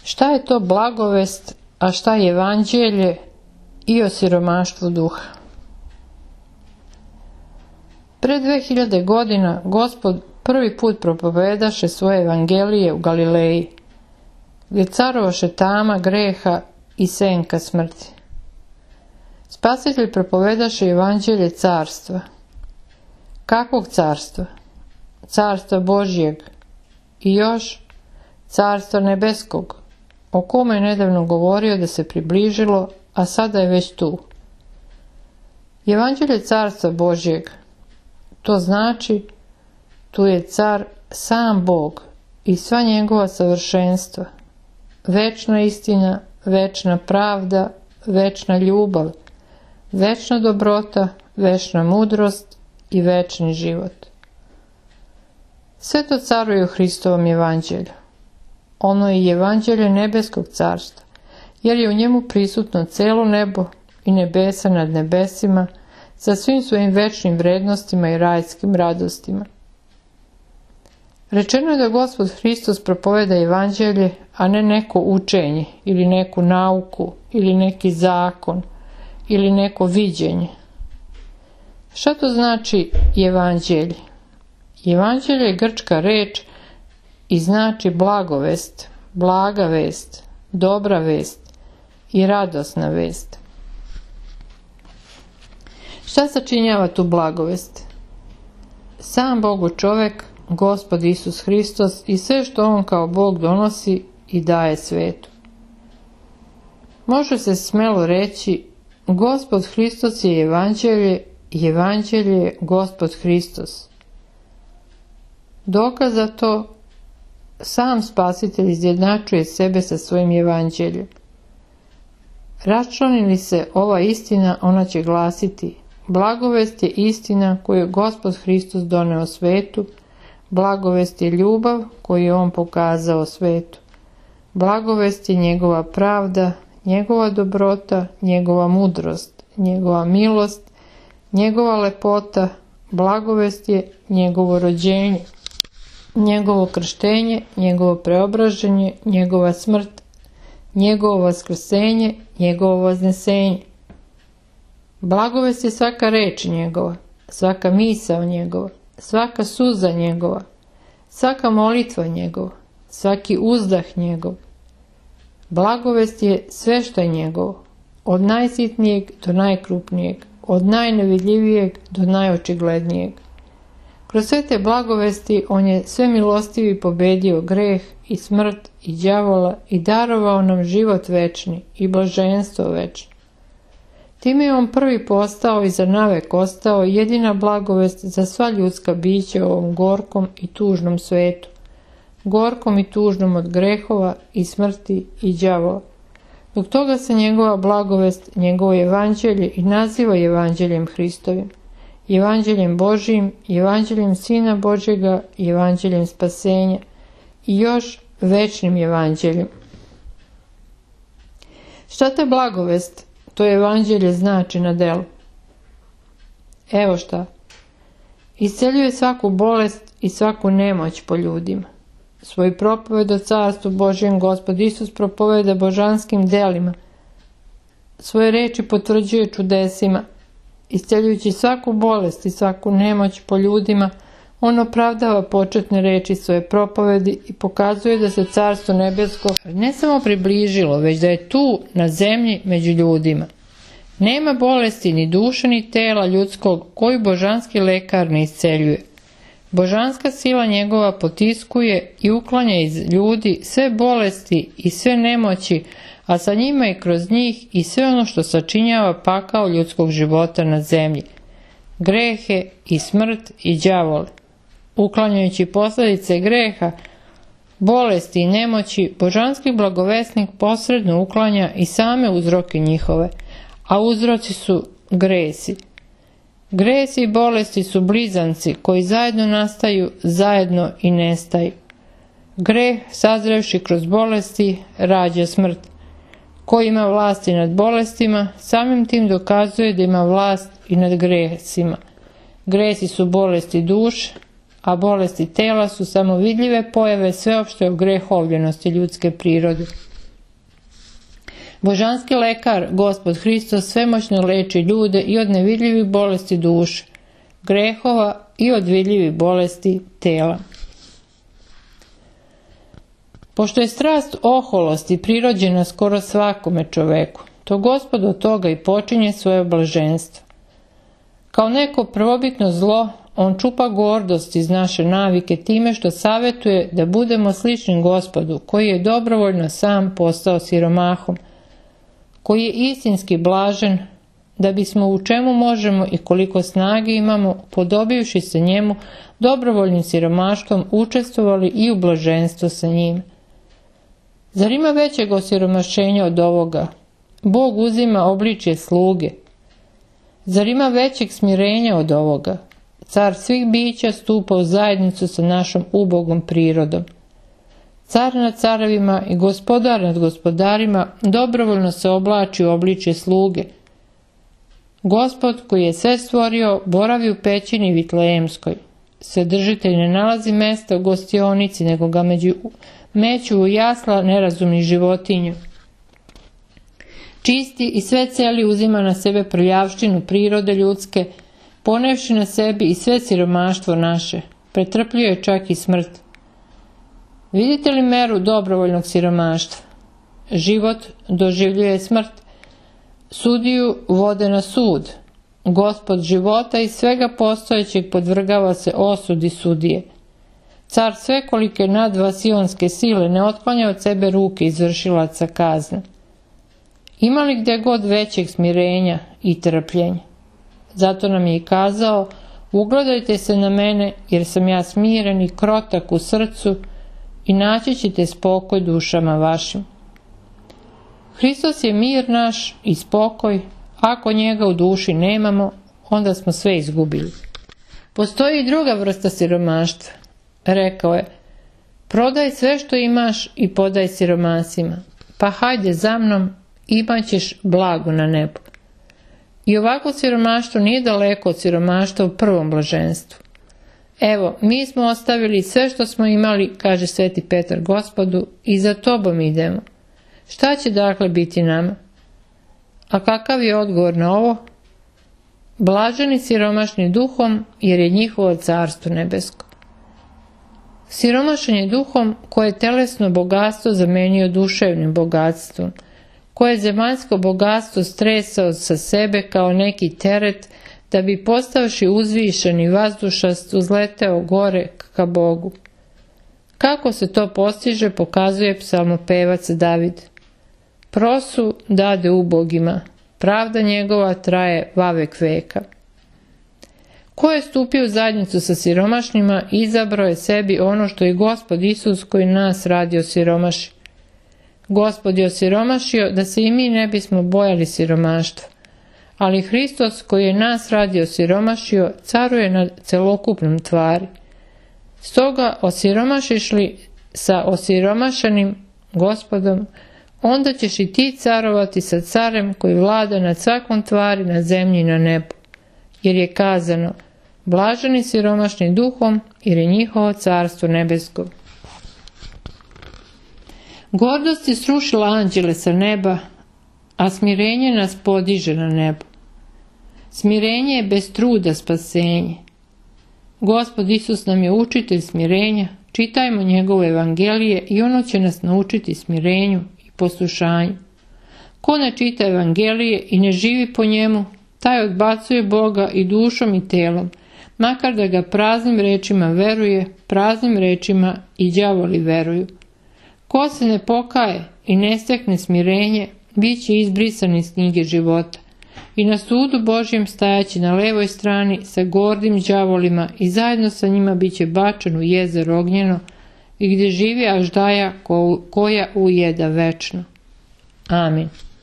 Šta je to blagovest, a šta je evanđelje i o siromaštvu duha? Pre 2000 godina Gospod prvi put propovedaše svoje evangelije u Galileji, gdje carovaše tama greha i senka smrti. Spasitelj propovedaše evanđelje carstva. Kakvog carstva? Carstva Božjeg i još carstva nebeskog, o kome je nedavno govorio da se približilo, a sada je već tu. Evanđelje carstva Božjeg, to znači tu je car sam Bog i sva njegova savršenstva, večna istina, večna pravda, večna ljubav, večna dobrota, večna mudrost i večni život. Sve to caruje u Hristovom evanđelju. Ono je evanđelje nebeskog carstva, jer je u njemu prisutno celo nebo i nebesa nad nebesima sa svim svojim večnim vrednostima i rajskim radostima. Rečeno je da Gospod Hristos propoveda evanđelje, a ne neko učenje ili neku nauku ili neki zakon ili neko viđenje. Šta to znači evanđelje? Evanđelje je grčka reč i znači blagovest, blaga vest, dobra vest i radosna vest. Šta sačinjava tu blagovest? Sam Bogu čovek, Gospod Isus Hristos i sve što On kao Bog donosi i daje svetu. Može se smelo reći, Gospod Hristos je evanđelje i evanđelje je Gospod Hristos. Dokaz za to, sam Spasitelj izjednačuje sebe sa svojim evanđeljem. Računi li se ova istina, ona će glasiti: blagovest je istina koju je Gospod Hristos doneo svetu, blagovest je ljubav koju je On pokazao svetu, blagovest je njegova pravda, njegova dobrota, njegova mudrost, njegova milost, njegova lepota, blagovest je njegovo rođenje, njegovo krštenje, njegovo preobraženje, njegova smrt, njegovo vaskrsenje, njegovo vaznesenje. Blagovest je svaka reč njegova, svaka misao njegova, svaka suza njegova, svaka molitva njegova, svaki uzdah njegov. Blagovest je sve što je njegovo, od najsitnijeg do najkrupnijeg, od najnevidljivijeg do najočiglednijeg. Kroz sve te blagovesti On je sve milostivi pobedio greh i smrt i đavola i darovao nam život večni i blaženstvo večno. Time je On prvi postao i za navek ostao jedina blagovest za sva ljudska bića u ovom gorkom i tužnom svetu, gorkom i tužnom od grehova i smrti i đavola. Zbog toga se njegova blagovest, njegovo evanđelje i naziva evanđeljem Hristovim, evanđeljem Božijim, evanđeljem Sina Božjega, evanđeljem spasenja i još večnim evanđeljem. Šta ta blagovest, to evanđelje znači na delu? Evo šta. Isceljuje svaku bolest i svaku nemoć po ljudima. Svoj propoved o carstvu Božjem Gospod Isus propoveda božanskim delima. Svoje reči potvrđuje čudesima. Isceljujući svaku bolest i svaku nemoć po ljudima, On opravdava početne reči svoje propovedi i pokazuje da se carstvo nebesko ne samo približilo, već da je tu na zemlji među ljudima. Nema bolesti ni duše ni tela ljudskog koju božanski lekar ne isceljuje. Božanska sila njegova potiskuje i uklanja iz ljudi sve bolesti i sve nemoći, a sa njima i kroz njih i sve ono što sačinjava pakao ljudskog života na zemlji, grehe i smrt i đavole. Uklanjajući posljedice greha, bolesti i nemoći, božanski blagovesnik posredno uklanja i same uzroke njihove, a uzroci su gresi. Gresi i bolesti su blizanci koji zajedno nastaju, zajedno i nestaju. Greh, sazrevši kroz bolesti, rađa smrt. Ko ima vlasti nad bolestima, samim tim dokazuje da ima vlast i nad gresima. Gresi su bolesti duše, a bolesti tela su samo vidljive pojave sveopšte ogrehovljenosti ljudske prirode. Božanski lekar, Gospod Hristos, svemoćno leči ljude i od nevidljivih bolesti duše, grehova i od vidljivih bolesti tela. Pošto je strast oholosti prirođena skoro svakome čoveku, to Gospod od toga i počinje svoje blaženstvo. Kao neko prvobitno zlo, on čupa gordost iz naše navike time što savjetuje da budemo slični Gospodu, koji je dobrovoljno sam postao siromahom, koji je istinski blažen, da bismo u čemu možemo i koliko snage imamo, podobivši se njemu, dobrovoljnim siromaštvom učestvovali i u blaženstvo sa njim. Zar ima većeg osiromašenja od ovoga? Bog uzima obličje sluge. Zar ima većeg smirenja od ovoga? Car svih bića stupa u zajednicu sa našom ubogom prirodom. Car nad carevima i gospodar nad gospodarima dobrovoljno se oblači u obličje sluge. Gospod koji je sve stvorio boravi u pećini Vitlejemskoj. Svedržitelj ne nalazi mesta u gostionici, nego ga meću u jasla nerazumnih životinja. Čisti i sve celi uzima na sebe prljavštinu prirode ljudske, ponevši na sebi i sve siromaštvo naše. Pretrpio je čak i smrt. Vidite li meru dobrovoljnog siromaštva? Život doživljuje smrt. Sudiju vode na sud. Gospod života i svega postojećeg podvrgava se osudi sudije. Car svekolike nadvasionske sile ne otklanja od sebe ruke izvršilaca kazne. Ima li gdje god većeg smirenja i trpljenja? Zato nam je i kazao, ugledajte se na mene, jer sam ja smiren i krotak u srcu i naći ćete spokoj dušama vašim. Hristos je mir naš i spokoj, ako njega u duši nemamo, onda smo sve izgubili. Postoji i druga vrsta siromaštva. Rekao je, prodaj sve što imaš i podaj siromasima, pa hajde za mnom, imat ćeš blago na nebu. I ovako siromaštvo nije daleko od siromaštva u prvom blaženstvu. Evo, mi smo ostavili sve što smo imali, kaže sveti Petar Gospodu, i za tobom idemo. Šta će dakle biti nama? A kakav je odgovor na ovo? Blaženi siromašni duhom, jer je njihovo carstvo nebesko. Siromašan je duhom koje je telesno bogatstvo zamenio duševnim bogatstvom, koje je zemaljsko bogatstvo stresao sa sebe kao neki teret, da bi postavši uzvišen i vazdušast uzleteo gore ka Bogu. Kako se to postiže, pokazuje psalmopevac David. Prosu dade ubogima, pravda njegova traje vavek veka. Ko je stupio u zajednicu sa siromašnima, izabrao je sebi ono što je Gospod Isus koji nas radi osiromaši. Gospod je osiromašio da se i mi ne bismo bojali siromaštva, ali Hristos koji je nas radi osiromašio caruje nad celokupnom tvari. Stoga osiromašiš li sa osiromašanim Gospodom, onda ćeš i ti carovati sa carem koji vlada nad svakom tvari na zemlji i na nebu. Jer je kazano, blaženi siromašni duhom, jer je njihovo carstvo nebesko. Gordost je srušila anđele sa neba, a smirenje nas podiže na nebo. Smirenje je bez truda spasenje. Gospod Isus nam je učitelj smirenja, čitajmo njegovo evangelije i ono će nas naučiti smirenju i poslušanju. Ko ne čita evangelije i ne živi po njemu, taj odbacuje Boga i dušom i telom, makar da ga praznim rečima veruje, praznim rečima i đavoli veruju. Ko se ne pokaje i ne stekne smirenje, bit će izbrisan iz knjige života i na sudu Božjem stajaći na levoj strani sa gordim đavolima i zajedno sa njima bit će bačen u jezero ognjeno i gdje živi aždaja koja ujeda večno. Amin.